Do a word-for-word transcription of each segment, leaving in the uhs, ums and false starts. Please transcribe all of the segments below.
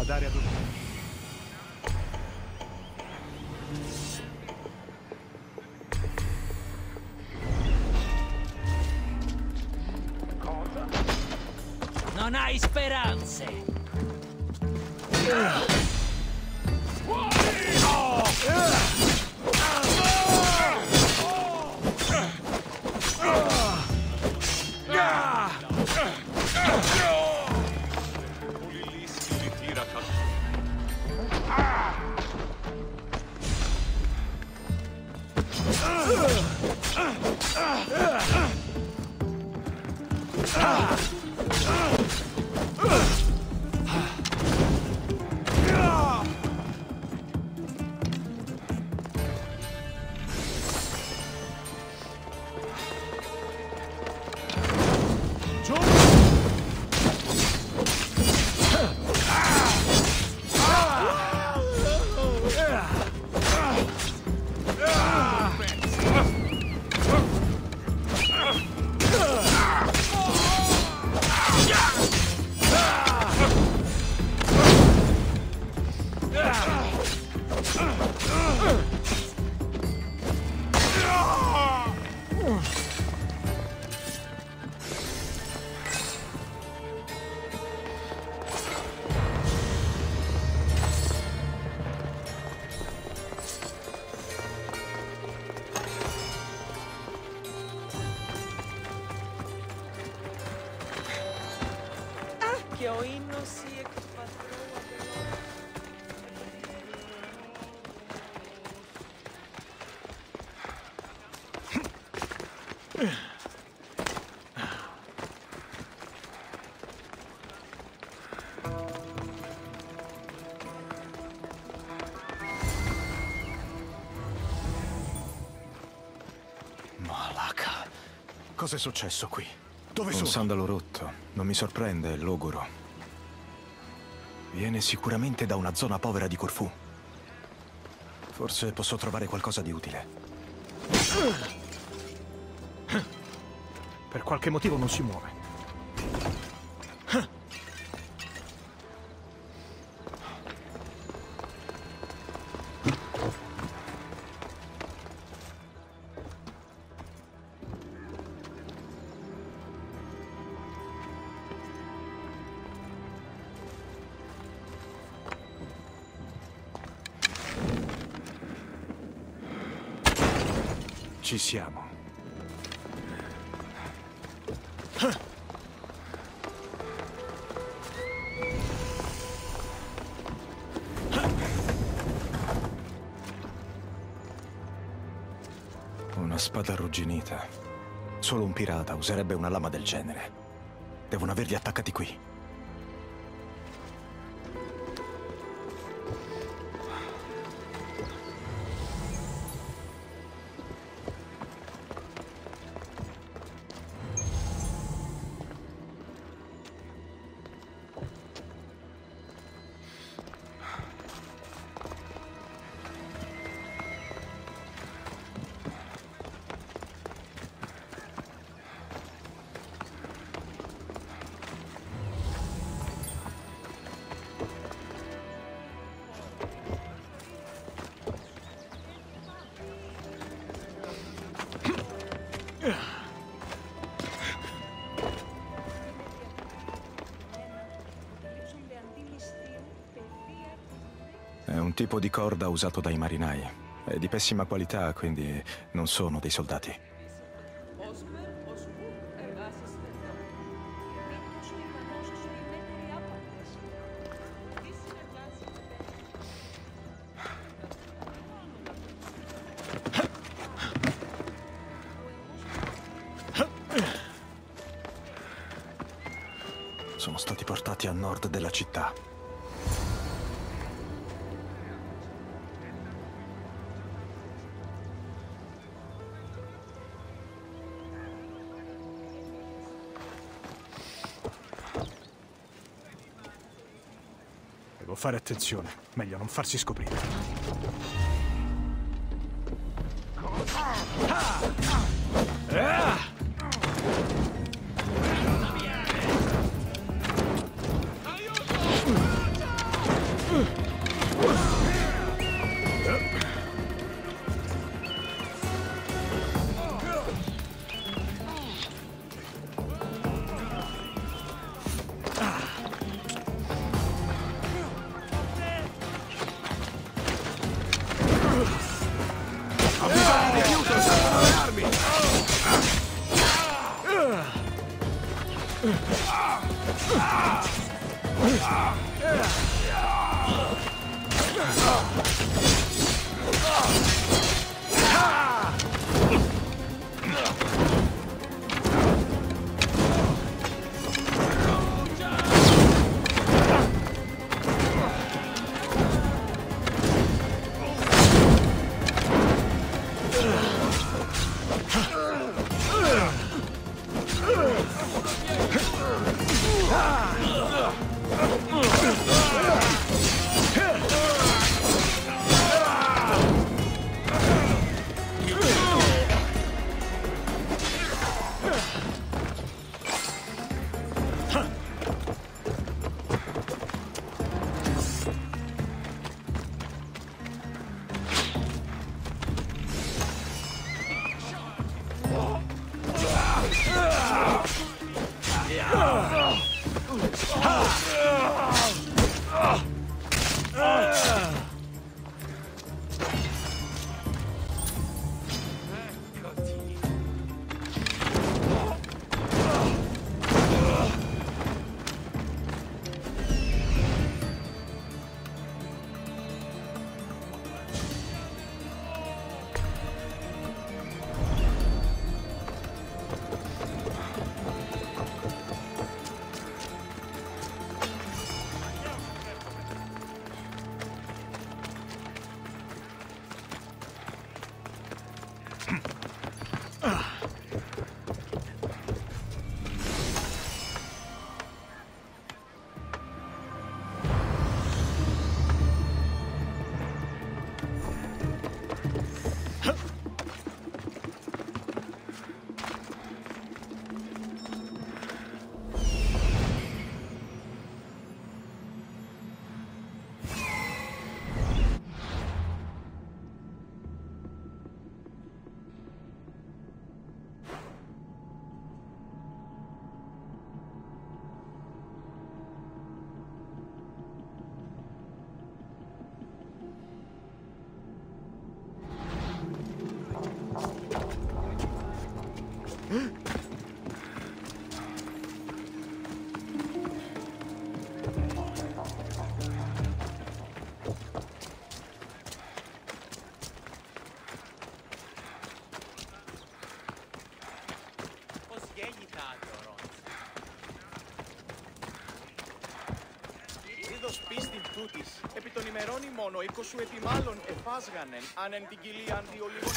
badare ad un... Non hai speranze! Che ho inno sì e che patrona però. Malaka. Cos'è successo qui? Dove Un sono? sandalo rotto. Non mi sorprende, è logoro. Viene sicuramente da una zona povera di Corfù. Forse posso trovare qualcosa di utile. Per qualche motivo non si muove. Ci siamo. Una spada arrugginita. Solo un pirata userebbe una lama del genere. Devono averli attaccati qui. È un tipo di corda usato dai marinai. È di pessima qualità, quindi non sono dei soldati. Sono stati portati a nord della città. Devo fare attenzione. Meglio non farsi scoprire. Σπίστην τούτης, επί των ημερών ημών ο οίκος σου επιμάλλον εφάσγανεν, αν εν την κοιλίαν δύο λίγων.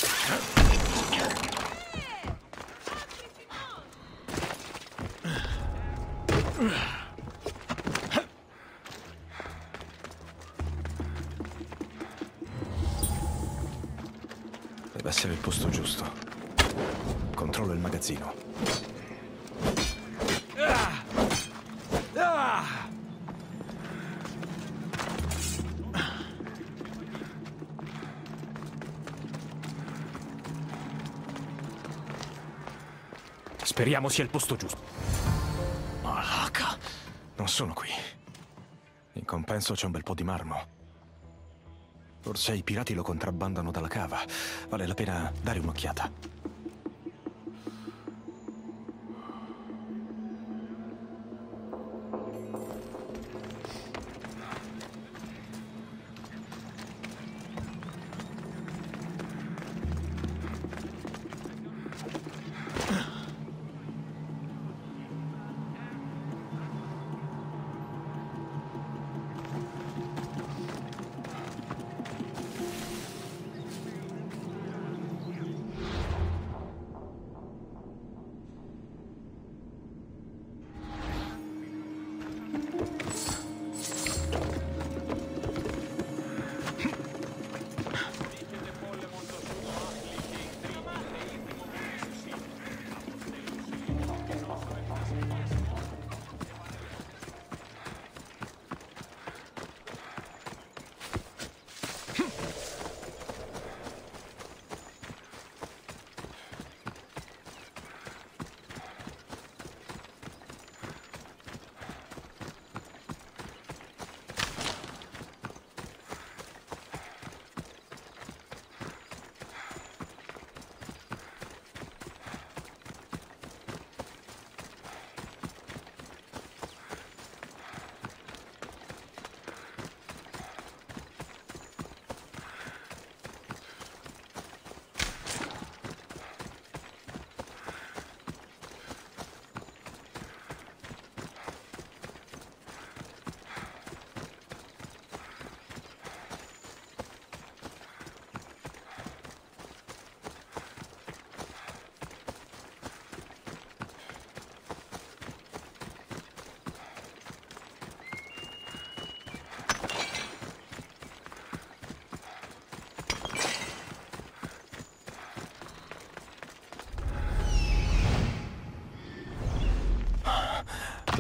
Deve essere il posto giusto. Controllo il magazzino. Speriamo sia il posto giusto. Malaka. Non sono qui. In compenso c'è un bel po' di marmo. Forse i pirati lo contrabbandano dalla cava. Vale la pena dare un'occhiata.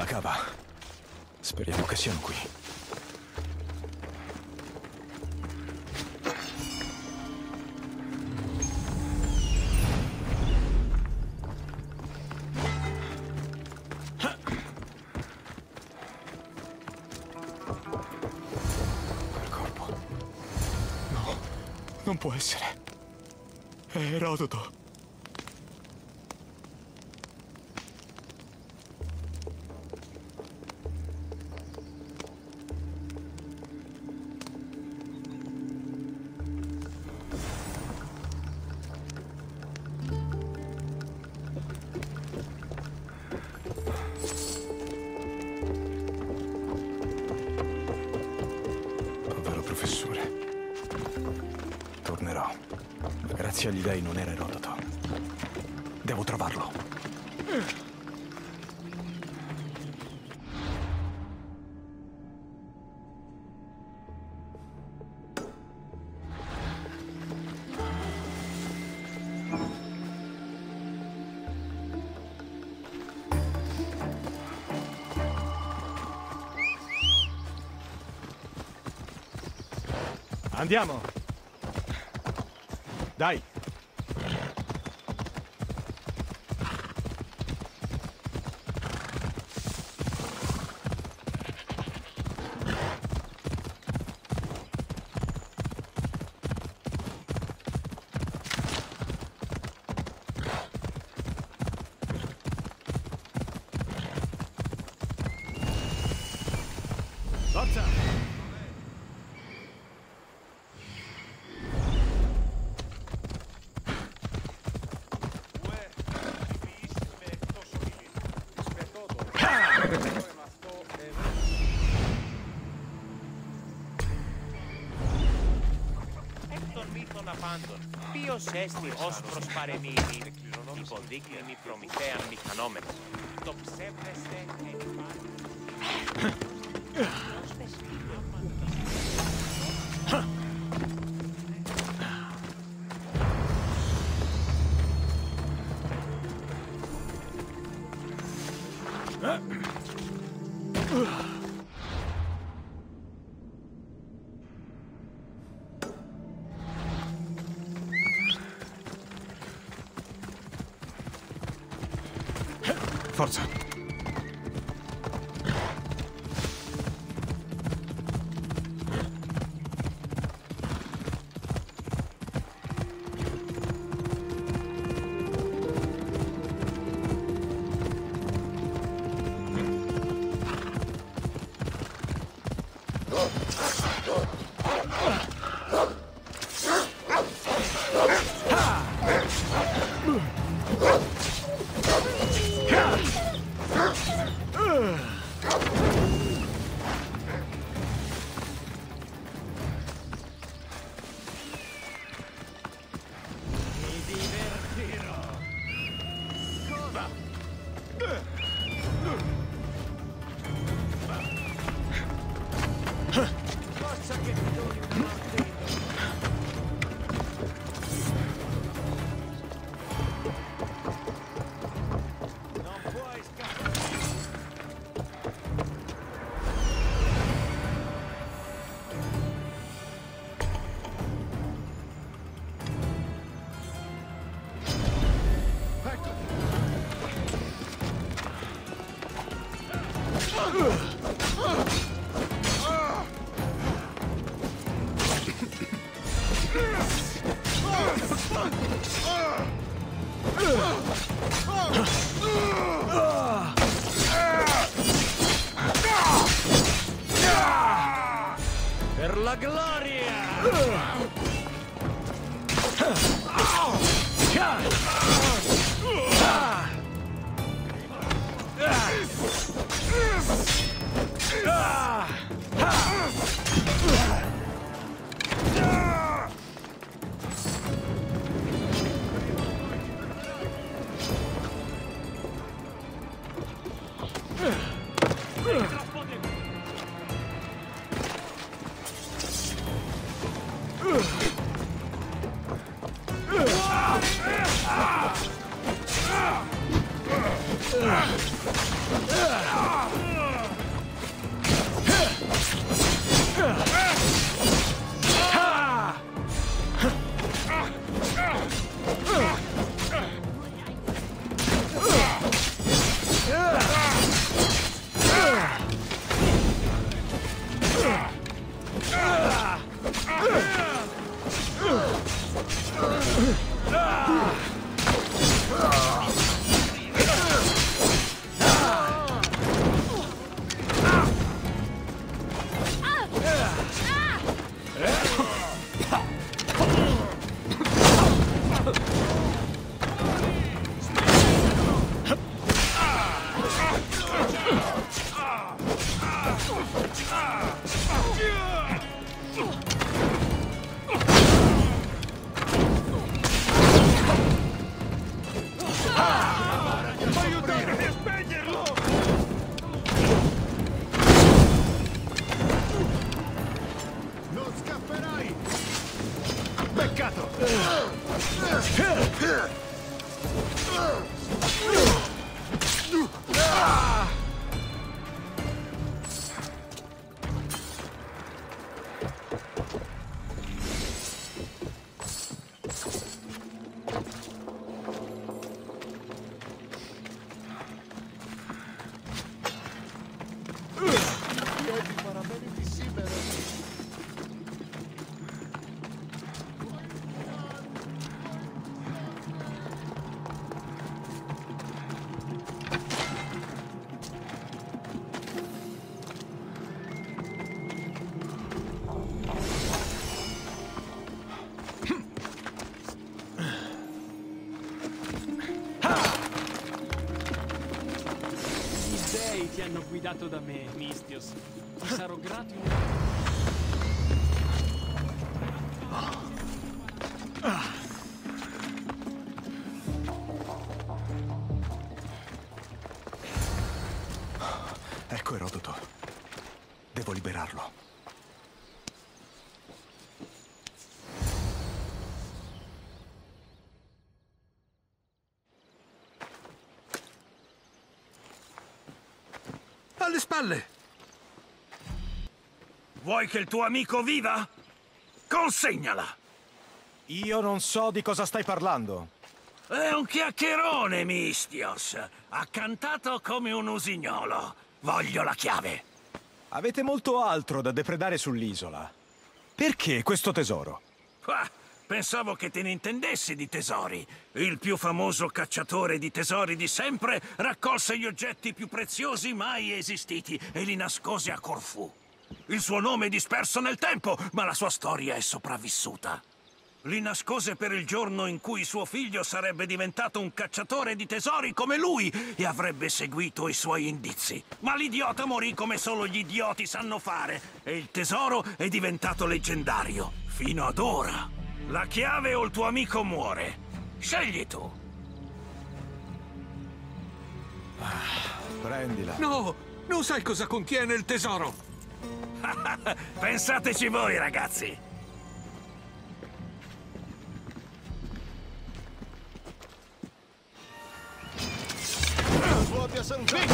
dalla cava. Speriamo che siano qui. Quel corpo. No, non può essere. È Erodoto. Grazie agli dei non era Erodoto. Devo trovarlo. Andiamo! Dai! Forza! Ποιος έστι ως προσπαρεμήνη, υποδείκνυνη προμηθέαν μηχανόμενο. Το ψεύδεστε εν υπάρχει. Forza! Per la gloria! Ugh! Ti hanno guidato da me, Mistios. Ti sarò grato in... Ecco Erodoto. Devo liberarlo. Alle spalle! Vuoi che il tuo amico viva? Consegnala! Io non so di cosa stai parlando. È un chiacchierone, Mistios. Ha cantato come un usignolo. Voglio la chiave. Avete molto altro da depredare sull'isola. Perché questo tesoro? Ah, pensavo che te ne intendessi di tesori. Il più famoso cacciatore di tesori di sempre raccolse gli oggetti più preziosi mai esistiti e li nascose a Corfù. Il suo nome è disperso nel tempo, ma la sua storia è sopravvissuta. Li nascose per il giorno in cui suo figlio sarebbe diventato un cacciatore di tesori come lui e avrebbe seguito i suoi indizi. Ma l'idiota morì come solo gli idioti sanno fare e il tesoro è diventato leggendario, fino ad ora. La chiave o il tuo amico muore. Scegli tu. Ah, prendila. No, non sai cosa contiene il tesoro. Pensateci voi, ragazzi. Svuoti a salutare.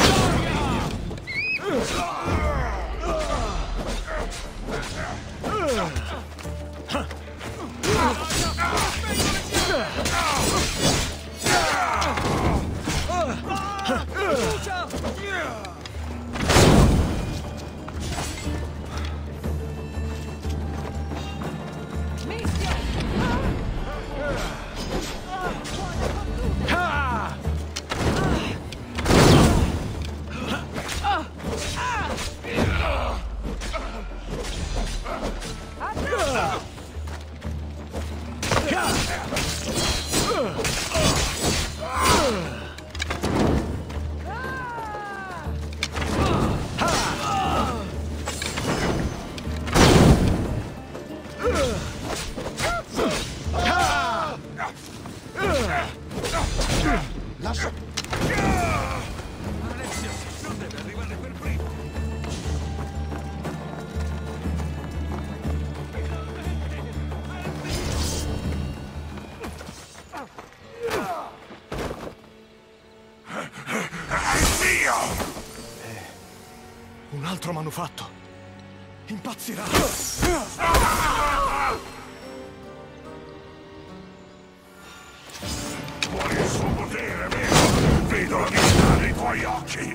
Lascia... Alessio, non deve arrivare per primo. altro manufatto. Impazzirà. Vuoi il suo potere, vero? Vedo la vita nei tuoi occhi.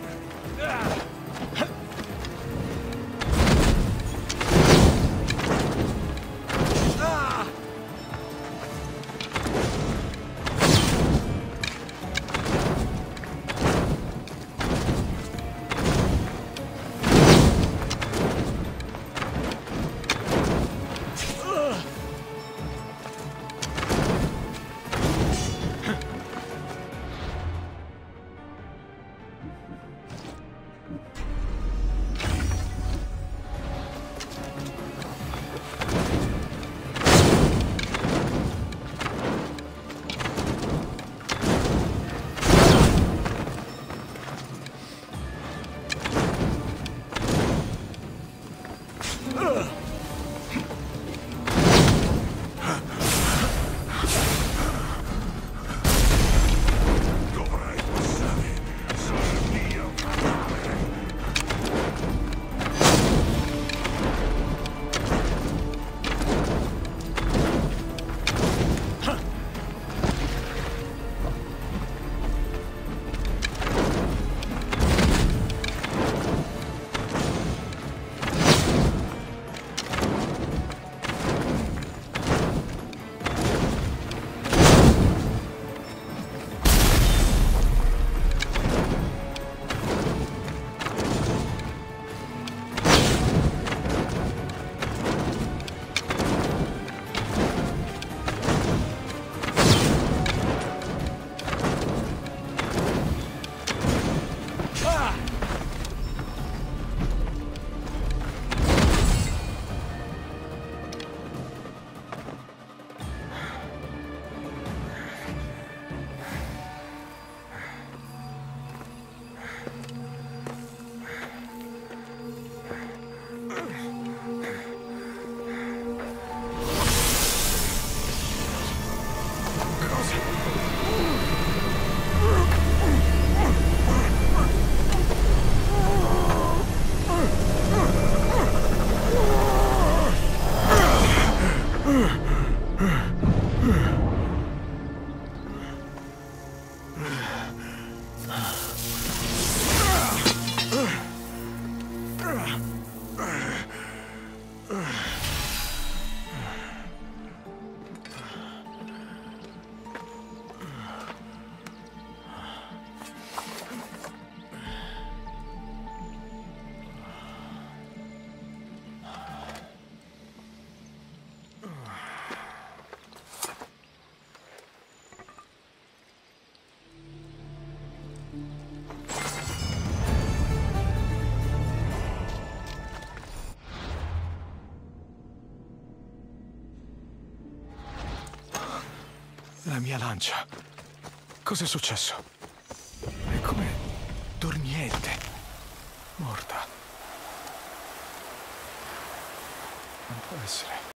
La mia lancia. Cos'è successo? È come dormiente. Morta. Non può essere.